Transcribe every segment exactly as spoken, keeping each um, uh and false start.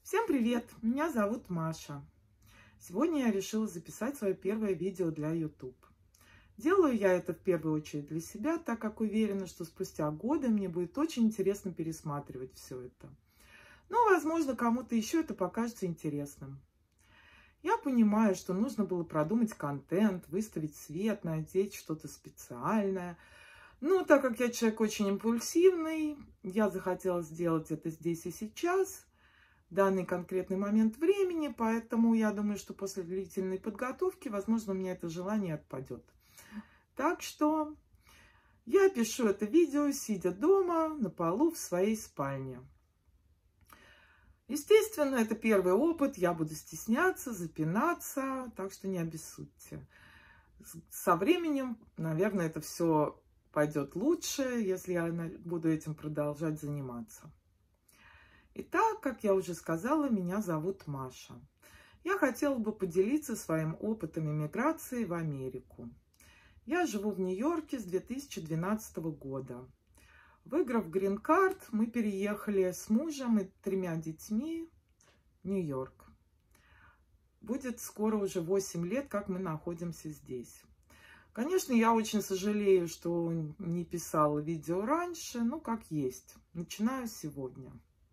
Всем привет! Меня зовут Маша. Сегодня я решила записать свое первое видео для YouTube. Делаю я это в первую очередь для себя, так как уверена, что спустя годы мне будет очень интересно пересматривать все это. Но, возможно, кому-то еще это покажется интересным. Я понимаю, что нужно было продумать контент, выставить свет, надеть что-то специальное. Но так как я человек очень импульсивный, я захотела сделать это здесь и сейчас, в данный конкретный момент времени, поэтому я думаю, что после длительной подготовки, возможно, у меня это желание отпадет. Так что я пишу это видео, сидя дома на полу в своей спальне. Естественно, это первый опыт, я буду стесняться, запинаться, так что не обессудьте. Со временем, наверное, это все пойдет лучше, если я буду этим продолжать заниматься. Итак, как я уже сказала, меня зовут Маша. Я хотела бы поделиться своим опытом эмиграции в Америку. Я живу в Нью-Йорке с две тысячи двенадцатого года. Выиграв грин-карт, мы переехали с мужем и тремя детьми в Нью-Йорк. Будет скоро уже восемь лет, как мы находимся здесь. Конечно, я очень сожалею, что не писала видео раньше, но как есть. Начинаю сегодня.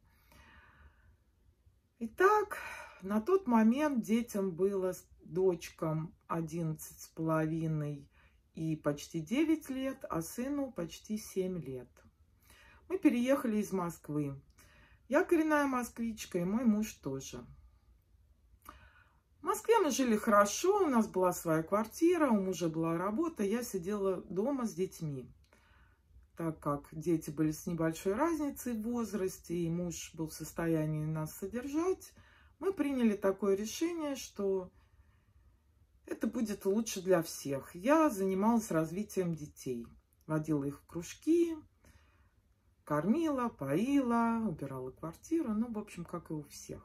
Итак, на тот момент детям было, дочкам одиннадцать с половиной и почти девять лет, а сыну почти семь лет. Мы переехали из Москвы. Я коренная москвичка, и мой муж тоже. В Москве мы жили хорошо, у нас была своя квартира, у мужа была работа, я сидела дома с детьми. Так как дети были с небольшой разницей в возрасте, и муж был в состоянии нас содержать, мы приняли такое решение, что это будет лучше для всех. Я занималась развитием детей, водила их в кружки, кормила, поила, убирала квартиру, ну, в общем, как и у всех.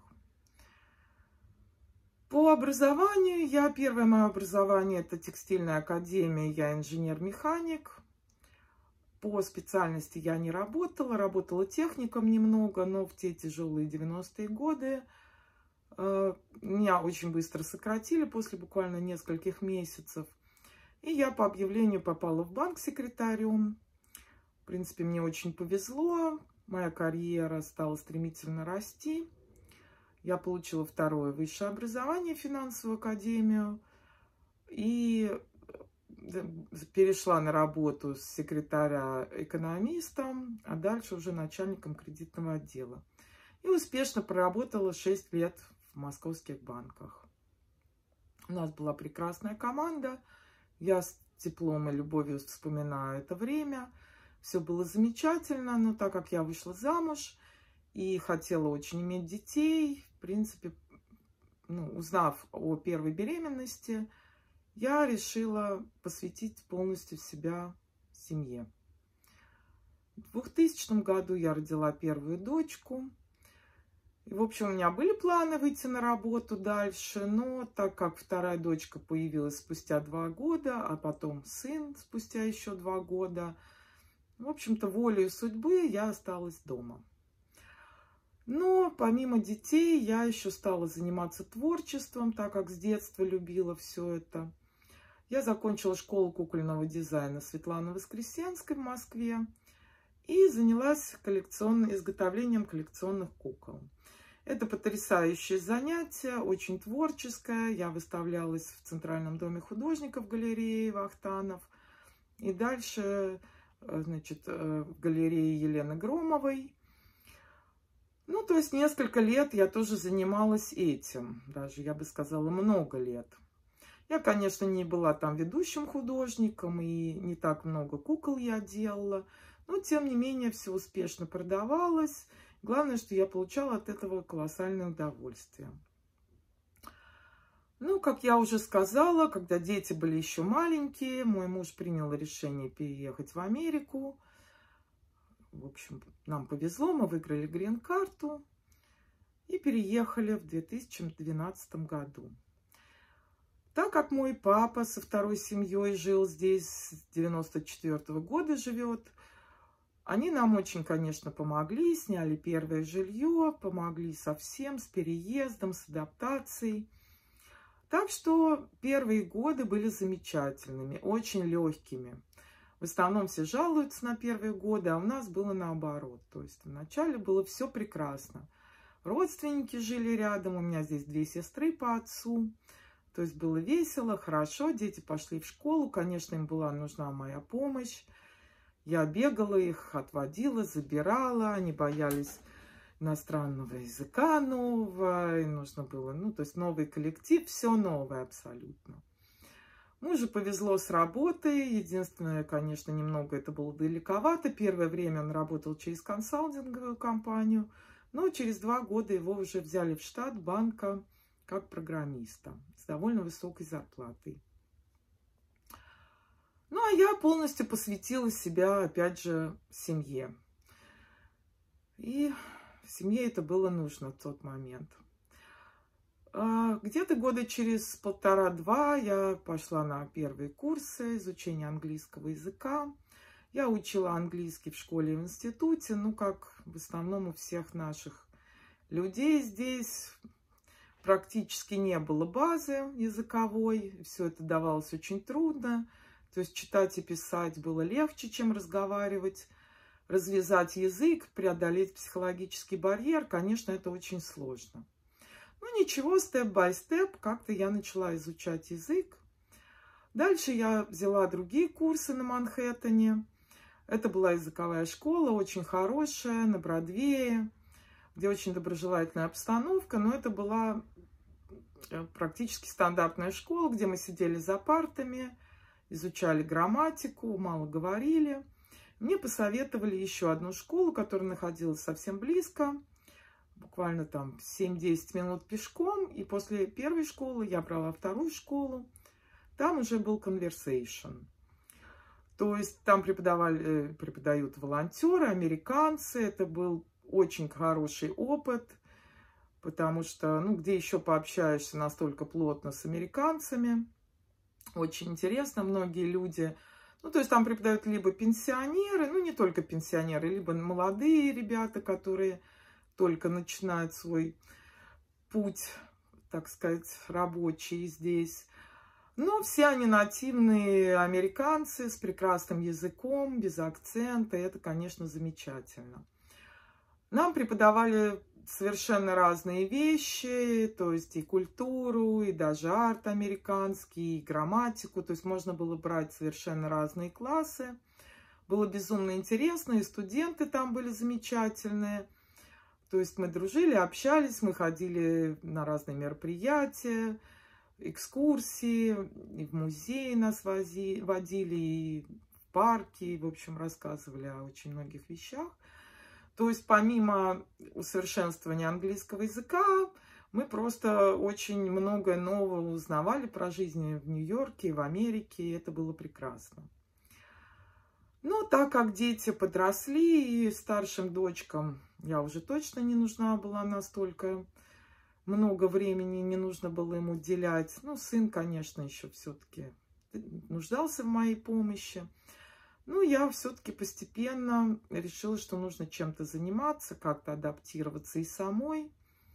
По образованию, я, первое мое образование, это текстильная академия, я инженер-механик. По специальности я не работала, работала техником немного, но в те тяжелые девяностые годы э, меня очень быстро сократили после буквально нескольких месяцев. И я по объявлению попала в банк секретарем. В принципе, мне очень повезло, моя карьера стала стремительно расти. Я получила второе высшее образование, финансовую академию, и перешла на работу с секретаря экономистом, а дальше уже начальником кредитного отдела. И успешно проработала шесть лет в московских банках. У нас была прекрасная команда. Я с теплом и любовью вспоминаю это время. Все было замечательно, но так как я вышла замуж и хотела очень иметь детей, в принципе, ну, узнав о первой беременности, я решила посвятить полностью себя семье. В двухтысячном году я родила первую дочку. И, в общем, у меня были планы выйти на работу дальше, но так как вторая дочка появилась спустя два года, а потом сын спустя еще два года, в общем-то, волею судьбы я осталась дома. Но помимо детей я еще стала заниматься творчеством, так как с детства любила все это. Я закончила школу кукольного дизайна Светланы Воскресенской в Москве и занялась коллекцион... изготовлением коллекционных кукол. Это потрясающее занятие, очень творческое. Я выставлялась в Центральном доме художников галереи Вахтанов. И дальше, значит, в галерее Елены Громовой. Ну, то есть несколько лет я тоже занималась этим. Даже, я бы сказала, много лет. Я, конечно, не была там ведущим художником, и не так много кукол я делала, но, тем не менее, все успешно продавалось. Главное, что я получала от этого колоссальное удовольствие. Ну, как я уже сказала, когда дети были еще маленькие, мой муж принял решение переехать в Америку. В общем, нам повезло, мы выиграли грин-карту и переехали в две тысячи двенадцатом году. Так как мой папа со второй семьей жил здесь, с девяносто четвёртого года живет, Они нам очень, конечно, помогли, сняли первое жилье, помогли со всем, с переездом, с адаптацией. Так что первые годы были замечательными, очень легкими. В основном все жалуются на первые годы, а у нас было наоборот. То есть вначале было все прекрасно. Родственники жили рядом, у меня здесь две сестры по отцу. То есть было весело, хорошо, дети пошли в школу, конечно, им была нужна моя помощь. Я бегала их, отводила, забирала, они боялись иностранного языка нового, и нужно было, ну, то есть новый коллектив, все новое абсолютно. Мужу повезло с работой, единственное, конечно, немного это было далековато. Первое время он работал через консалтинговую компанию, но через два года его уже взяли в штат банка как программиста с довольно высокой зарплатой. Ну, а я полностью посвятила себя, опять же, семье. И в семье это было нужно в тот момент. Где-то года через полтора-два я пошла на первые курсы изучения английского языка. Я учила английский в школе и в институте, ну, как в основном у всех наших людей здесь. Практически не было базы языковой, все это давалось очень трудно. То есть читать и писать было легче, чем разговаривать. Развязать язык, преодолеть психологический барьер, конечно, это очень сложно. Ну ничего, степ-бай-степ, как-то я начала изучать язык. Дальше я взяла другие курсы на Манхэттене. Это была языковая школа, очень хорошая, на Бродвее, где очень доброжелательная обстановка, но это была практически стандартная школа, где мы сидели за партами, изучали грамматику, мало говорили. Мне посоветовали еще одну школу, которая находилась совсем близко, буквально там семь-десять минут пешком. И после первой школы я брала вторую школу. Там уже был conversation. То есть там преподавали, преподают волонтеры, американцы. Это был очень хороший опыт, потому что, ну, где еще пообщаешься настолько плотно с американцами. Очень интересно, многие люди, ну, то есть там преподают либо пенсионеры, ну, не только пенсионеры, либо молодые ребята, которые только начинают свой путь, так сказать, рабочий здесь. Но все они нативные американцы с прекрасным языком, без акцента, и это, конечно, замечательно. Нам преподавали совершенно разные вещи, то есть и культуру, и даже арт американский, и грамматику. То есть можно было брать совершенно разные классы. Было безумно интересно, и студенты там были замечательные. То есть мы дружили, общались, мы ходили на разные мероприятия, экскурсии, и в музей нас вози, водили, и в парки, и, в общем, рассказывали о очень многих вещах. То есть помимо усовершенствования английского языка, мы просто очень многое нового узнавали про жизнь в Нью-Йорке, в Америке, и это было прекрасно. Но так как дети подросли, и старшим дочкам я уже точно не нужна была настолько, много времени не нужно было им уделять. Ну, сын, конечно, еще все-таки нуждался в моей помощи. Ну, я все-таки постепенно решила, что нужно чем-то заниматься, как-то адаптироваться и самой.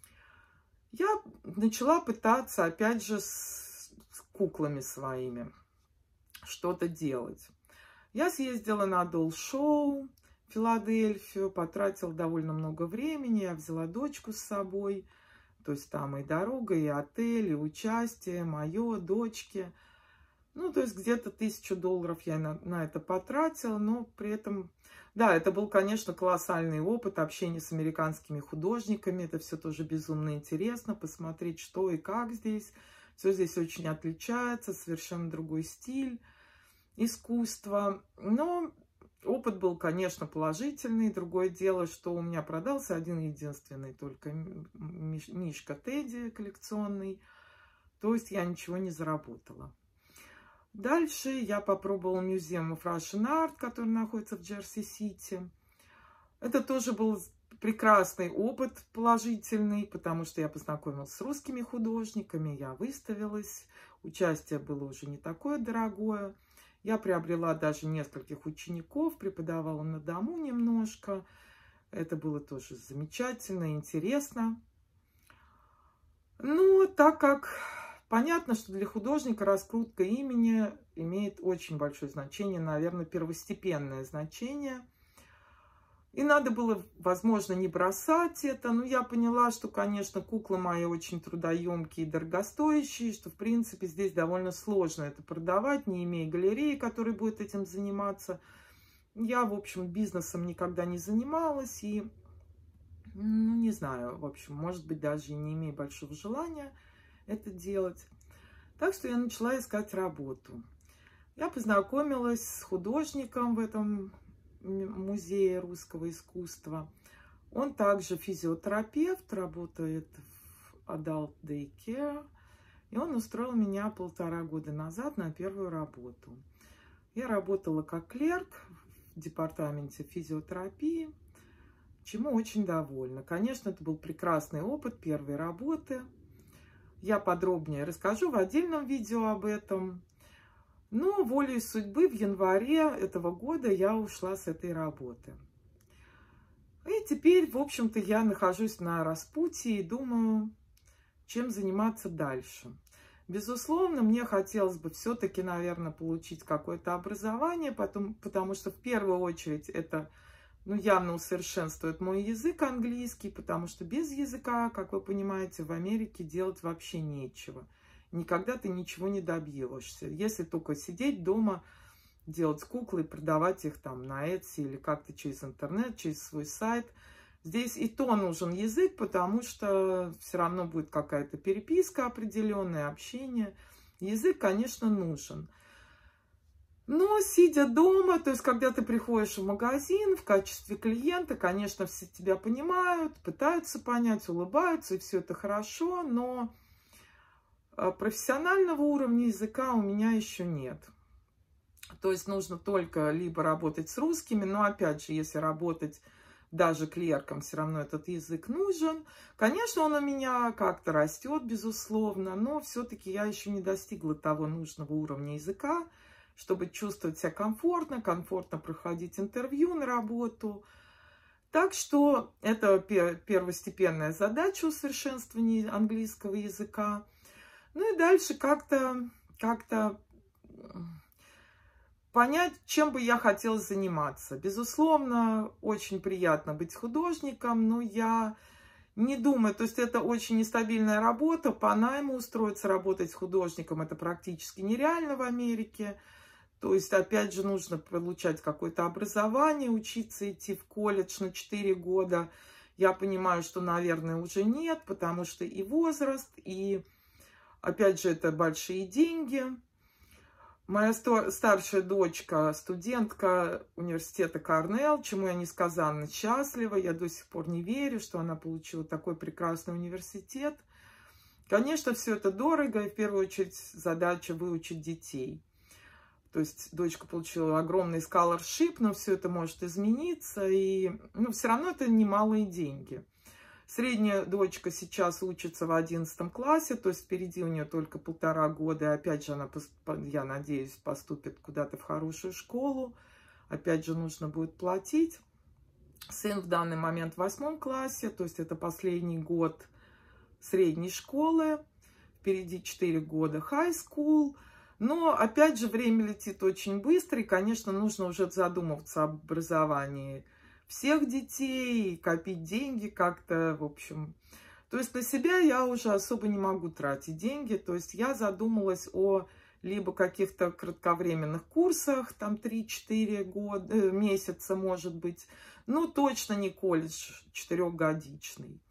Я начала пытаться, опять же, с, с куклами своими что-то делать. Я съездила на долл-шоу в Филадельфию, потратила довольно много времени, я взяла дочку с собой. То есть там и дорога, и отель, и участие мое, дочки. Ну, то есть где-то тысячу долларов я на, на это потратила, но при этом, да, это был, конечно, колоссальный опыт общения с американскими художниками. Это все тоже безумно интересно, посмотреть, что и как здесь. Все здесь очень отличается, совершенно другой стиль искусства. Но опыт был, конечно, положительный. Другое дело, что у меня продался один единственный только мишка Тедди коллекционный. То есть я ничего не заработала. Дальше я попробовала Museum of Russian Art, который находится в Джерси-Сити. Это тоже был прекрасный опыт, положительный, потому что я познакомилась с русскими художниками, я выставилась, участие было уже не такое дорогое. Я приобрела даже нескольких учеников, преподавала на дому немножко. Это было тоже замечательно, интересно. Ну, так как понятно, что для художника раскрутка имени имеет очень большое значение, наверное, первостепенное значение. И надо было, возможно, не бросать это. Но я поняла, что, конечно, куклы мои очень трудоемкие и дорогостоящие, что, в принципе, здесь довольно сложно это продавать, не имея галереи, которая будет этим заниматься. Я, в общем, бизнесом никогда не занималась и, ну, не знаю, в общем, может быть, даже и не имея большого желания это делать. Так что я начала искать работу. Я познакомилась с художником в этом музее русского искусства. Он также физиотерапевт, работает в Adult Day Care. И он устроил меня полтора года назад на первую работу. Я работала как клерк в департаменте физиотерапии, чему очень довольна. Конечно, это был прекрасный опыт первой работы. Я подробнее расскажу в отдельном видео об этом. Но волей судьбы в январе этого года я ушла с этой работы. И теперь, в общем-то, я нахожусь на распутье и думаю, чем заниматься дальше. Безусловно, мне хотелось бы все-таки, наверное, получить какое-то образование, потом, потому что в первую очередь это, ну, явно усовершенствует мой язык английский, потому что без языка, как вы понимаете, в Америке делать вообще нечего. Никогда ты ничего не добьешься. Если только сидеть дома, делать куклы, продавать их там на Etsy или как-то через интернет, через свой сайт. Здесь и то нужен язык, потому что все равно будет какая-то переписка определенная, общение. Язык, конечно, нужен. Но сидя дома, то есть когда ты приходишь в магазин в качестве клиента, конечно, все тебя понимают, пытаются понять, улыбаются, и все это хорошо, но профессионального уровня языка у меня еще нет. То есть нужно только либо работать с русскими, но опять же, если работать даже клерком, все равно этот язык нужен. Конечно, он у меня как-то растет, безусловно, но все-таки я еще не достигла того нужного уровня языка, чтобы чувствовать себя комфортно, комфортно проходить интервью на работу. Так что это первостепенная задача усовершенствования английского языка. Ну и дальше как-то как-то понять, чем бы я хотела заниматься. Безусловно, очень приятно быть художником, но я не думаю, то есть это очень нестабильная работа, по найму устроиться работать художником, это практически нереально в Америке. То есть, опять же, нужно получать какое-то образование, учиться идти в колледж на четыре года. Я понимаю, что, наверное, уже нет, потому что и возраст, и, опять же, это большие деньги. Моя старшая дочка, студентка университета Корнелл, чему я несказанно счастлива. Я до сих пор не верю, что она получила такой прекрасный университет. Конечно, все это дорого, и в первую очередь задача выучить детей. То есть дочка получила огромный scholarship, но все это может измениться, и ну, все равно это немалые деньги. Средняя дочка сейчас учится в одиннадцатом классе, то есть впереди у нее только полтора года. И опять же, она, я надеюсь, поступит куда-то в хорошую школу. Опять же, нужно будет платить. Сын в данный момент в восьмом классе, то есть это последний год средней школы. Впереди четыре года high school. Но, опять же, время летит очень быстро, и, конечно, нужно уже задумываться об образовании всех детей, копить деньги как-то, в общем. То есть на себя я уже особо не могу тратить деньги. То есть я задумалась о либо каких-то кратковременных курсах, там три-четыре года, месяца, может быть. Ну, точно не колледж четырехгодичный.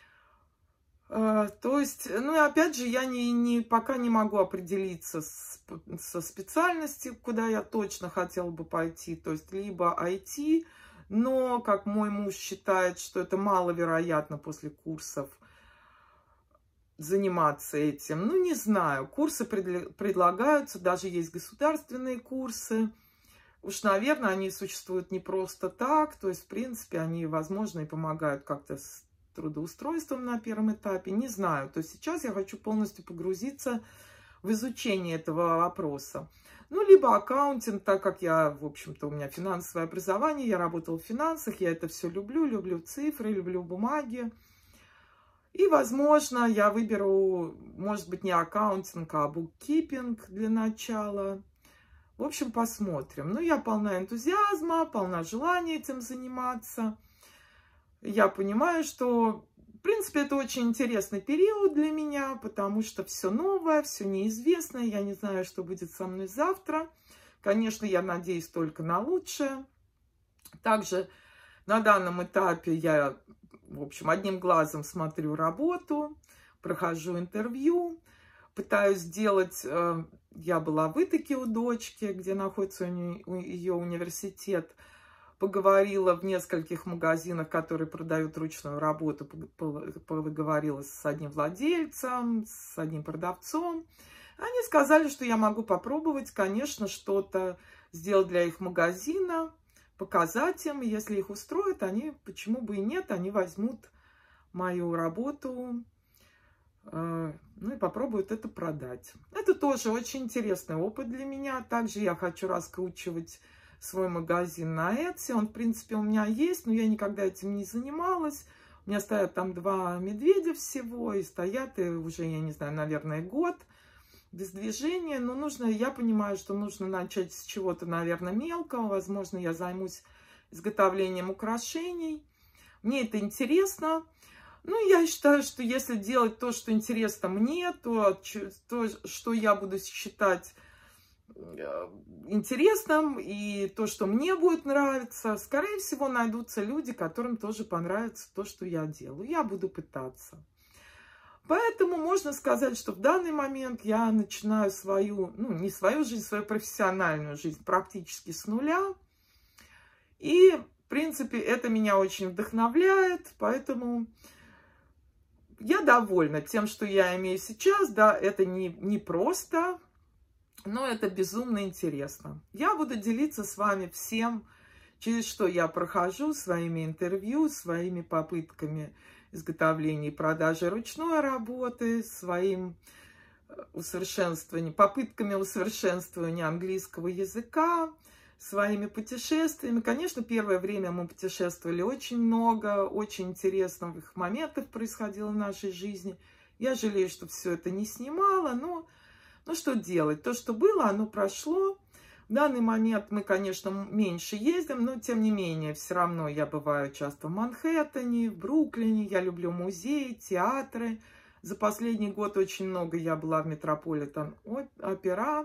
То есть, ну и опять же, я не, не, пока не могу определиться с, со специальностью, куда я точно хотела бы пойти. То есть, либо ай ти, но, как мой муж считает, что это маловероятно после курсов заниматься этим. Ну, не знаю, курсы пред, предлагаются, даже есть государственные курсы. Уж, наверное, они существуют не просто так. То есть, в принципе, они, возможно, и помогают как-то с трудоустройством на первом этапе. Не знаю. То есть, сейчас я хочу полностью погрузиться в изучение этого вопроса. Ну, либо аккаунтинг, так как я, в общем-то, у меня финансовое образование, я работала в финансах, я это все люблю, люблю цифры, люблю бумаги. И, возможно, я выберу, может быть, не аккаунтинг, а буккипинг для начала. В общем, посмотрим. Ну, я полна энтузиазма, полна желания этим заниматься. Я понимаю, что, в принципе, это очень интересный период для меня, потому что все новое, все неизвестное. Я не знаю, что будет со мной завтра. Конечно, я надеюсь только на лучшее. Также на данном этапе я, в общем, одним глазом смотрю работу, прохожу интервью, пытаюсь сделать... Я была в Итаке у дочки, где находится ее университет. Поговорила в нескольких магазинах, которые продают ручную работу. Поговорила с одним владельцем, с одним продавцом. Они сказали, что я могу попробовать, конечно, что-то сделать для их магазина, показать им. Если их устроит, они, почему бы и нет, они возьмут мою работу, ну и попробуют это продать. Это тоже очень интересный опыт для меня. Также я хочу раскручивать свой магазин на Etsy. Он, в принципе, у меня есть, но я никогда этим не занималась. У меня стоят там два медведя всего, и стоят и уже, я не знаю, наверное, год без движения. Но нужно, я понимаю, что нужно начать с чего-то, наверное, мелкого. Возможно, я займусь изготовлением украшений. Мне это интересно. Ну, я считаю, что если делать то, что интересно мне, то, то что я буду считать интересным, и то, что мне будет нравиться, скорее всего, найдутся люди, которым тоже понравится то, что я делаю. Я буду пытаться. Поэтому можно сказать, что в данный момент я начинаю свою, ну, не свою жизнь, свою профессиональную жизнь практически с нуля. И, в принципе, это меня очень вдохновляет, поэтому я довольна тем, что я имею сейчас. Да, это не, не просто, но это безумно интересно. Я буду делиться с вами всем, через что я прохожу, своими интервью, своими попытками изготовления и продажи ручной работы, своим усовершенствованием, попытками усовершенствования английского языка, своими путешествиями. Конечно, первое время мы путешествовали очень много, очень интересных моментов происходило в нашей жизни. Я жалею, что все это не снимала, но ну, что делать? То, что было, оно прошло. В данный момент мы, конечно, меньше ездим, но, тем не менее, все равно я бываю часто в Манхэттене, в Бруклине. Я люблю музеи, театры. За последний год очень много я была в Метрополитен опера.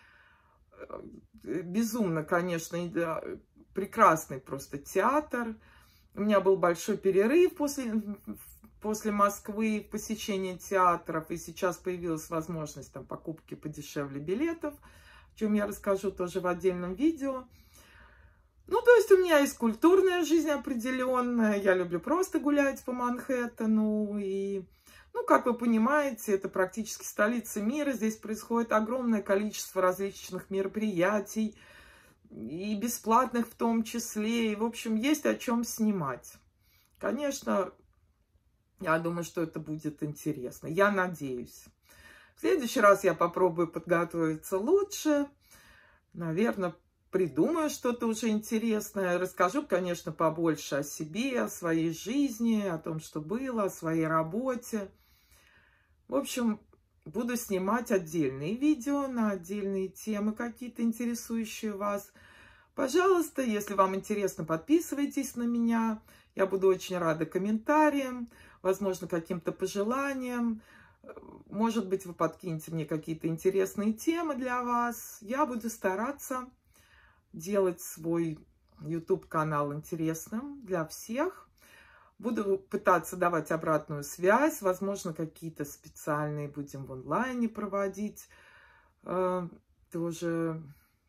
Безумно, конечно, прекрасный просто театр. У меня был большой перерыв после, после Москвы в посещении театров. И сейчас появилась возможность там, покупки подешевле билетов, о чем я расскажу тоже в отдельном видео. Ну, то есть у меня есть культурная жизнь определенная. Я люблю просто гулять по Манхэттену. И, ну, как вы понимаете, это практически столица мира. Здесь происходит огромное количество различных мероприятий. И бесплатных в том числе. И, в общем, есть о чем снимать. Конечно, я думаю, что это будет интересно. Я надеюсь. В следующий раз я попробую подготовиться лучше. Наверное, придумаю что-то уже интересное. Расскажу, конечно, побольше о себе, о своей жизни, о том, что было, о своей работе. В общем, буду снимать отдельные видео на отдельные темы, какие-то интересующие вас. Пожалуйста, если вам интересно, подписывайтесь на меня. Я буду очень рада комментариям, возможно, каким-то пожеланиям. Может быть, вы подкинете мне какие-то интересные темы для вас. Я буду стараться делать свой YouTube-канал интересным для всех. Буду пытаться давать обратную связь. Возможно, какие-то специальные будем в онлайне проводить э, тоже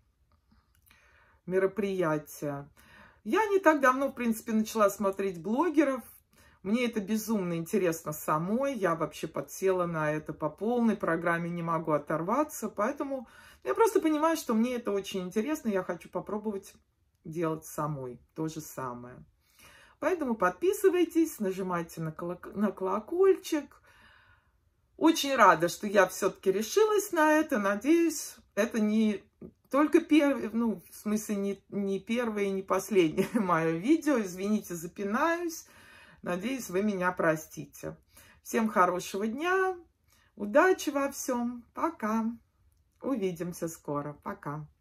мероприятия. Я не так давно, в принципе, начала смотреть блогеров. Мне это безумно интересно самой. Я вообще подсела на это по полной программе, не могу оторваться. Поэтому я просто понимаю, что мне это очень интересно. Я хочу попробовать делать самой то же самое. Поэтому подписывайтесь, нажимайте на, колок... на колокольчик. Очень рада, что я все-таки решилась на это. Надеюсь, это не Только первое, ну, в смысле, не, не первое и не последнее мое видео. Извините, запинаюсь. Надеюсь, вы меня простите. Всем хорошего дня. Удачи во всем. Пока. Увидимся скоро. Пока.